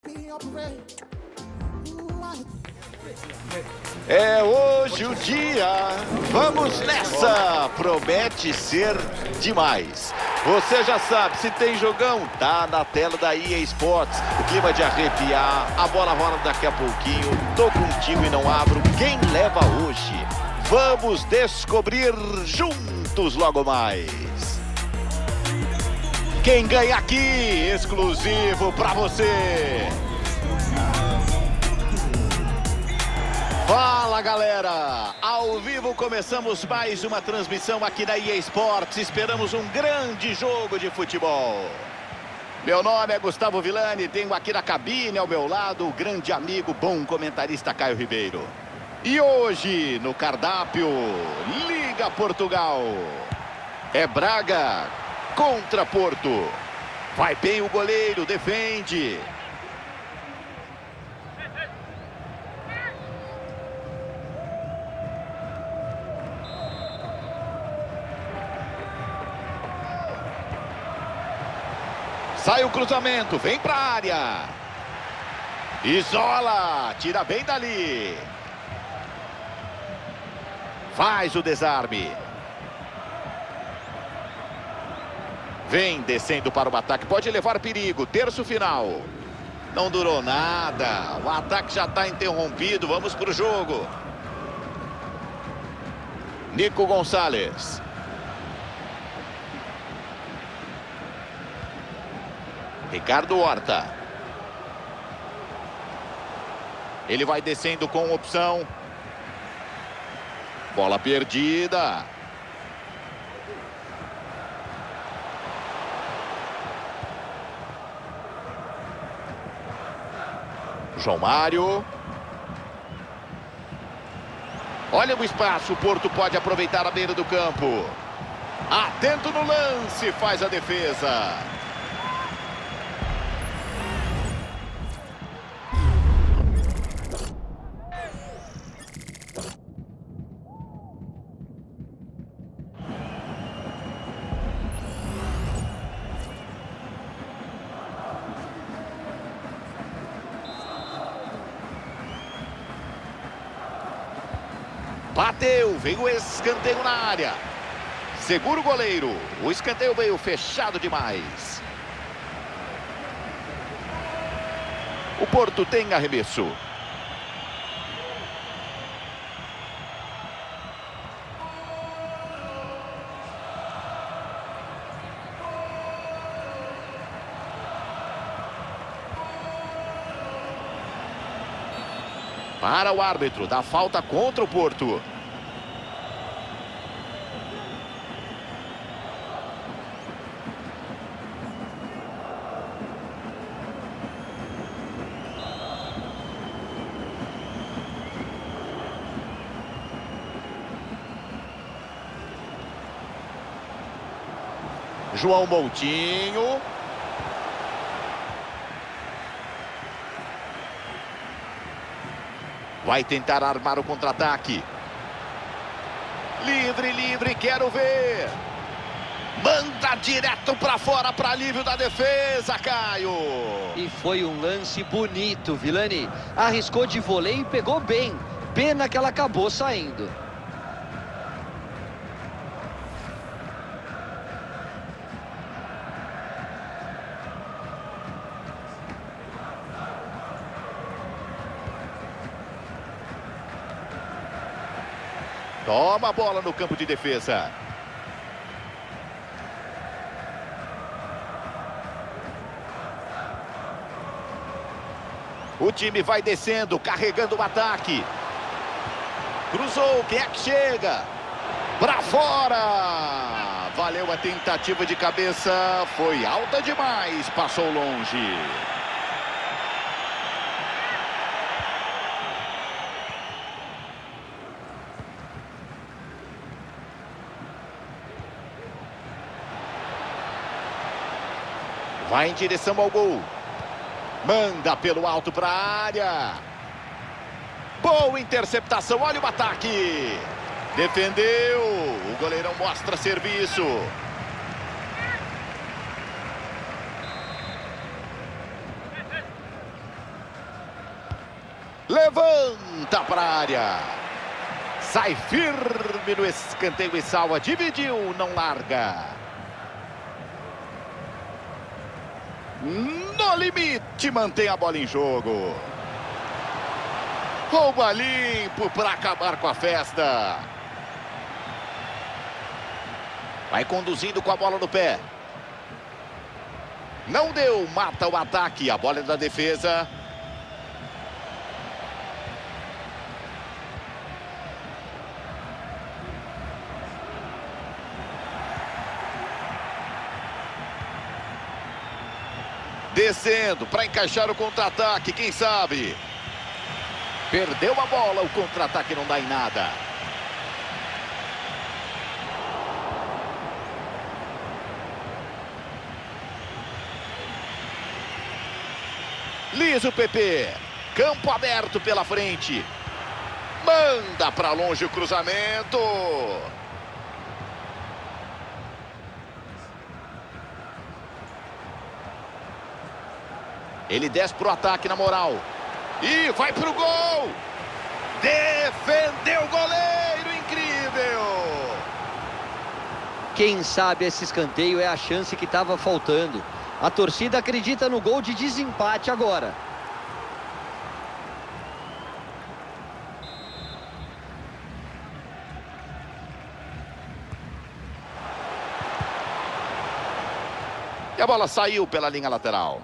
É hoje o dia, vamos nessa, promete ser demais. Você já sabe, se tem jogão, tá na tela da EA Sports. O clima de arrepiar, a bola rola daqui a pouquinho, tô contigo e não abro, quem leva hoje? Vamos descobrir juntos logo mais. Quem ganha aqui, exclusivo pra você. Fala galera, ao vivo começamos mais uma transmissão aqui da EA Sports, esperamos um grande jogo de futebol. Meu nome é Gustavo Villani, tenho aqui na cabine ao meu lado o grande amigo, bom comentarista Caio Ribeiro. E hoje no cardápio, Liga Portugal, é Braga contra Porto, vai bem o goleiro, defende. Sai o cruzamento, vem para a área. Isola, tira bem dali. Faz o desarme. Vem descendo para o ataque, pode levar perigo, terço final. Não durou nada, o ataque já está interrompido, vamos para o jogo. Nico Gonçalves. Ricardo Horta. Ele vai descendo com opção. Bola perdida. João Mário. Olha o espaço, o Porto pode aproveitar a beira do campo. Atento no lance, faz a defesa. Bateu, vem o escanteio na área. Segura o goleiro. O escanteio veio fechado demais. O Porto tem arremesso. Para o árbitro, dá falta contra o Porto. João Moutinho. Vai tentar armar o contra-ataque. Livre, livre, quero ver. Manda direto para fora para alívio da defesa, Caio. E foi um lance bonito, Villani. Arriscou de voleio e pegou bem. Pena que ela acabou saindo. Toma a bola no campo de defesa. O time vai descendo, carregando o ataque. Cruzou, quem é que chega? Pra fora! Valeu a tentativa de cabeça, foi alta demais, passou longe. Vai em direção ao gol. Manda pelo alto para a área. Boa interceptação, olha o ataque. Defendeu. O goleirão mostra serviço. Levanta para a área. Sai firme no escanteio e salva. Dividiu, não larga. No limite, mantém a bola em jogo. Rouba limpo para acabar com a festa. Vai conduzindo com a bola no pé. Não deu, mata o ataque. A bola é da defesa. Descendo para encaixar o contra-ataque, quem sabe? Perdeu a bola, o contra-ataque não dá em nada. Liso PP, campo aberto pela frente. Manda para longe o cruzamento. Ele desce pro ataque na moral. E vai pro gol. Defendeu o goleiro, incrível. Quem sabe esse escanteio é a chance que estava faltando. A torcida acredita no gol de desempate agora. E a bola saiu pela linha lateral.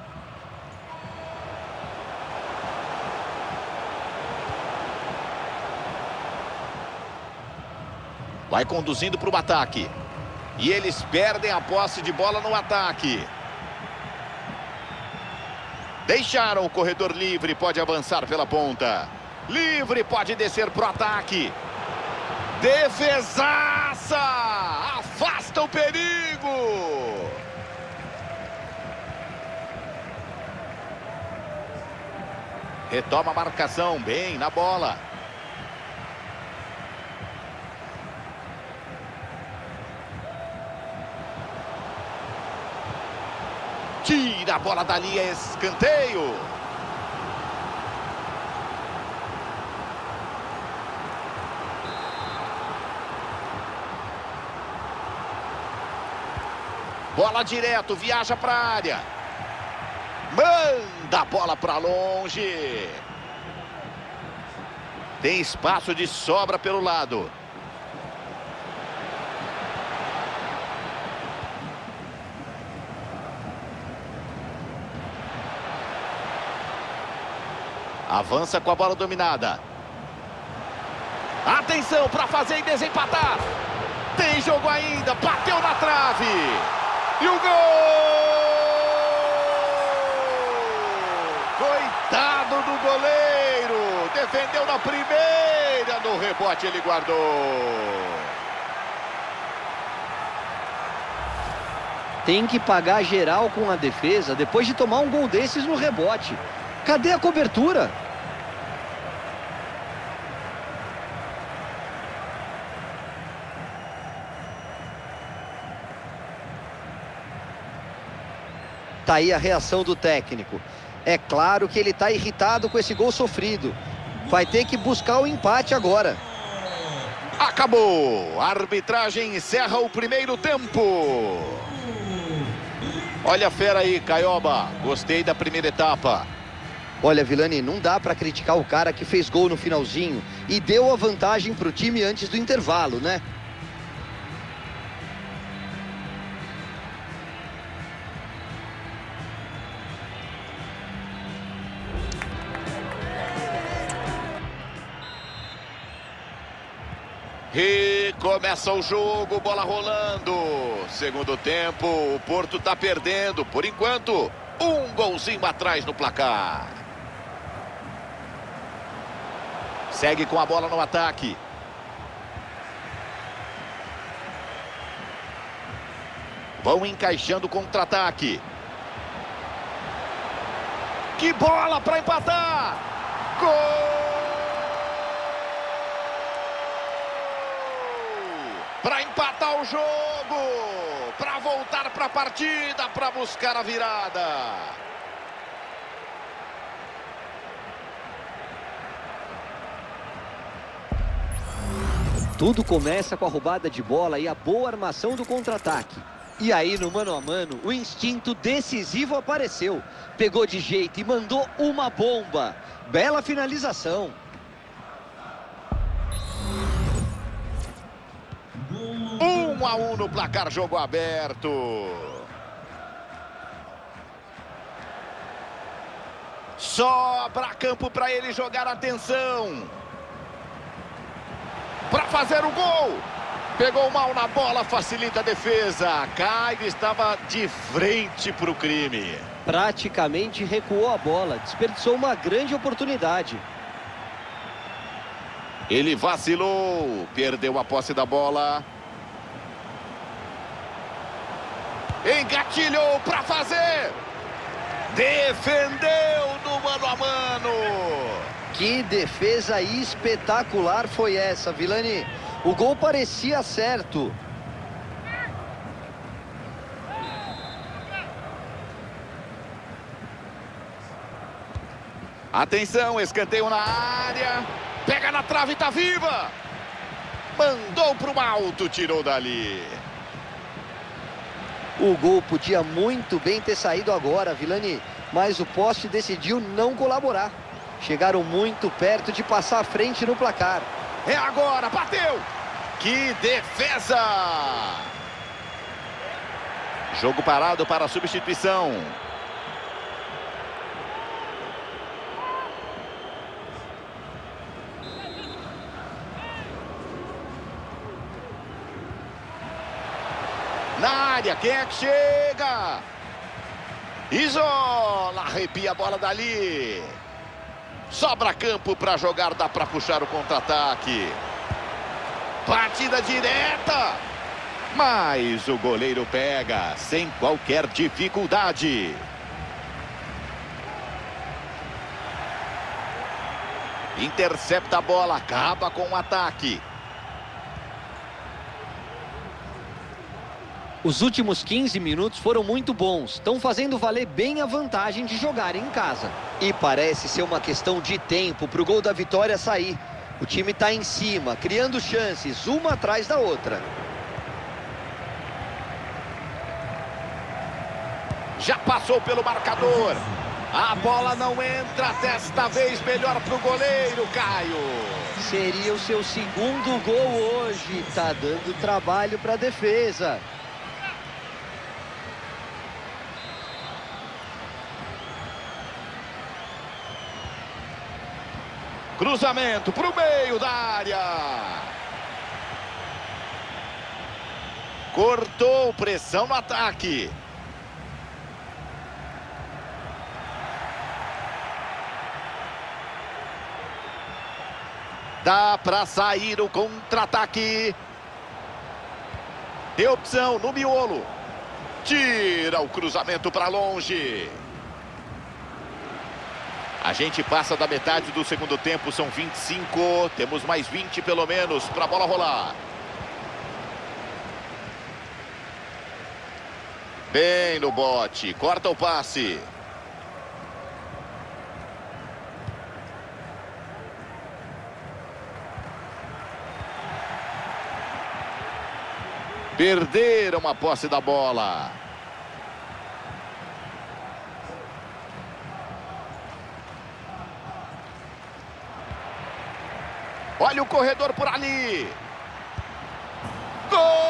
Vai conduzindo para o ataque. E eles perdem a posse de bola no ataque. Deixaram o corredor livre, pode avançar pela ponta. Livre, pode descer para o ataque. Defesaça! Afasta o perigo! Retoma a marcação, bem na bola. Tira a bola dali, é escanteio. Bola direto, viaja para a área. Manda a bola para longe. Tem espaço de sobra pelo lado. Avança com a bola dominada. Atenção para fazer e desempatar. Tem jogo ainda, bateu na trave. E o gol! Coitado do goleiro. Defendeu na primeira, no rebote ele guardou. Tem que pagar geral com a defesa depois de tomar um gol desses no rebote. Cadê a cobertura? Tá aí a reação do técnico. É claro que ele tá irritado com esse gol sofrido. Vai ter que buscar o empate agora. Acabou. A arbitragem encerra o primeiro tempo. Olha a fera aí, Caioba. Gostei da primeira etapa. Olha, Vilani, não dá pra criticar o cara que fez gol no finalzinho e deu a vantagem pro time antes do intervalo, né? E começa o jogo, bola rolando. Segundo tempo, o Porto tá perdendo, por enquanto, um golzinho atrás no placar. Segue com a bola no ataque. Vão encaixando o contra-ataque. Que bola para empatar! Gol! Para empatar o jogo, para voltar para a partida, para buscar a virada. Tudo começa com a roubada de bola e a boa armação do contra-ataque. E aí, no mano a mano, o instinto decisivo apareceu. Pegou de jeito e mandou uma bomba. Bela finalização. 1-1 no placar, jogo aberto. Sobra campo para ele jogar, atenção. Para fazer o gol. Pegou mal na bola, facilita a defesa. Caio estava de frente para o crime. Praticamente recuou a bola, desperdiçou uma grande oportunidade. Ele vacilou, perdeu a posse da bola. Engatilhou para fazer. Defendeu no mano a mano. Que defesa espetacular foi essa, Vilani. O gol parecia certo. Atenção, escanteio na área. Pega na trave, tá viva. Mandou pro alto, tirou dali. O gol podia muito bem ter saído agora, Vilani, mas o poste decidiu não colaborar. Chegaram muito perto de passar à frente no placar. É agora, bateu! Que defesa! Jogo parado para a substituição. Na área, quem é que chega? Isola, arrepia a bola dali. Sobra campo para jogar, dá para puxar o contra-ataque. Batida direta. Mas o goleiro pega sem qualquer dificuldade. Intercepta a bola, acaba com o ataque. Os últimos 15 minutos foram muito bons. Estão fazendo valer bem a vantagem de jogar em casa. E parece ser uma questão de tempo para o gol da vitória sair. O time está em cima, criando chances, uma atrás da outra. Já passou pelo marcador. A bola não entra desta vez, melhor para o goleiro, Caio. Seria o seu segundo gol hoje. Tá dando trabalho para a defesa. Cruzamento para o meio da área. Cortou, pressão no ataque. Dá para sair o contra-ataque. Deu opção no miolo. Tira o cruzamento para longe. A gente passa da metade do segundo tempo, são 25. Temos mais 20 pelo menos para a bola rolar. Bem no bote, corta o passe. Perderam a posse da bola. Olha o corredor por ali. Gol!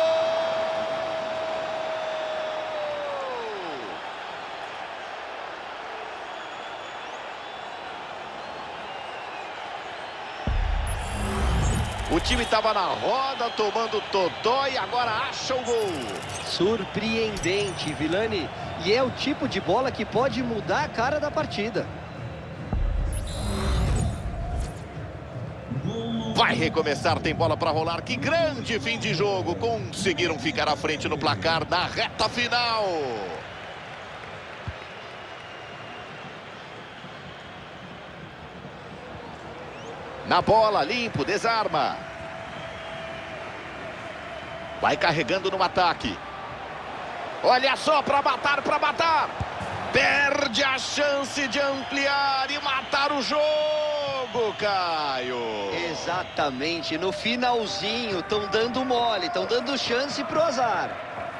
O time estava na roda, tomando totó e agora acha o gol. Surpreendente, Vilani. E é o tipo de bola que pode mudar a cara da partida. Vai recomeçar, tem bola para rolar. Que grande fim de jogo. Conseguiram ficar à frente no placar na reta final. Na bola, limpo, desarma. Vai carregando no ataque. Olha só, para matar, para matar. Perde a chance de ampliar e matar o jogo. jogo, Caio. Exatamente, no finalzinho, estão dando mole, estão dando chance pro azar.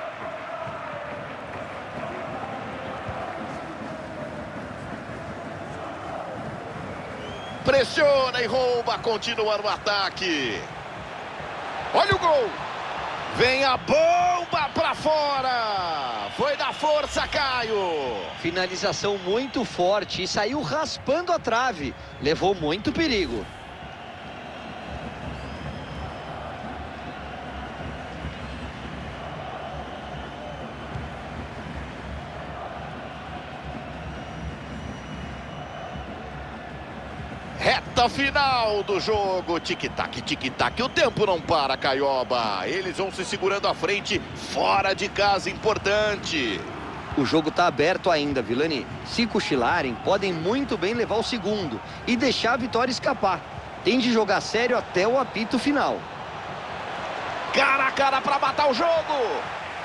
Pressiona e rouba, continua no ataque. Olha o gol. Vem a bomba pra fora. Foi da força, Caio. Finalização muito forte e saiu raspando a trave. Levou muito perigo. Reta final do jogo, tic-tac, tic-tac, o tempo não para, Caioba. Eles vão se segurando à frente, fora de casa, importante. O jogo tá aberto ainda, Vilani. Se cochilarem, podem muito bem levar o segundo e deixar a vitória escapar. Tem de jogar sério até o apito final. Cara a cara para matar o jogo.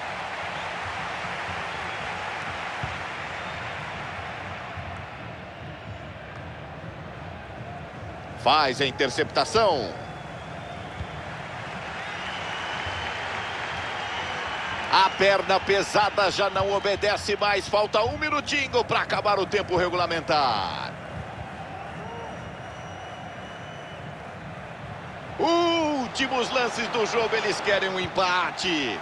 Faz a interceptação. A perna pesada já não obedece mais. Falta um minutinho para acabar o tempo regulamentar. Últimos lances do jogo, eles querem um empate.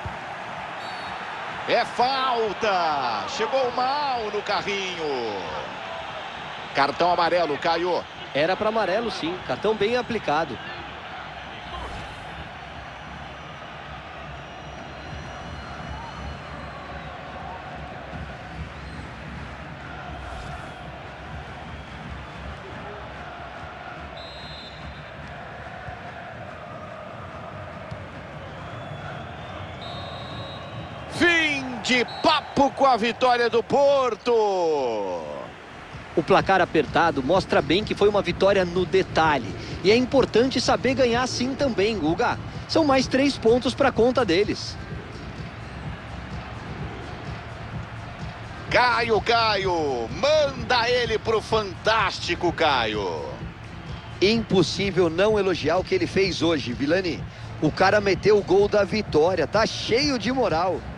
É falta. Chegou mal no carrinho. Cartão amarelo, Caio. Era para amarelo, sim. Cartão bem aplicado. Fim de papo com a vitória do Porto. O placar apertado mostra bem que foi uma vitória no detalhe. E é importante saber ganhar assim também, Guga. São mais 3 pontos para a conta deles. Caio, manda ele pro fantástico, Caio. Impossível não elogiar o que ele fez hoje, Vilani. O cara meteu o gol da vitória, tá cheio de moral.